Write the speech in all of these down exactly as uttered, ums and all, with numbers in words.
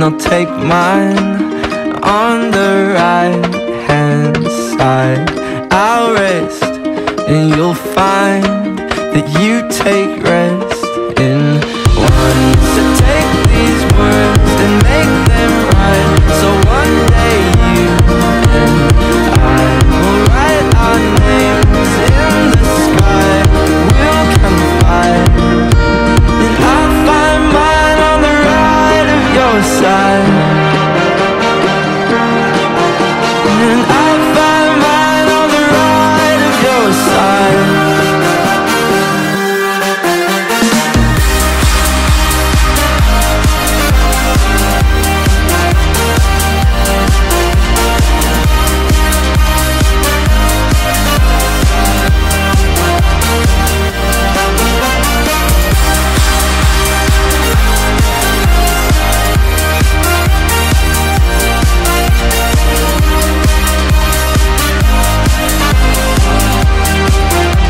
I'll take mine on the right hand side. I'll rest and you'll find that you take rest in one. So take these words and make them right, so one day you and I will write our names in the sky. We'll confide, and I'll find mine on the right of your side, and I'll find mine on the right of your side.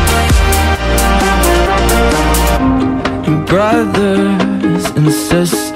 Brothers and sisters,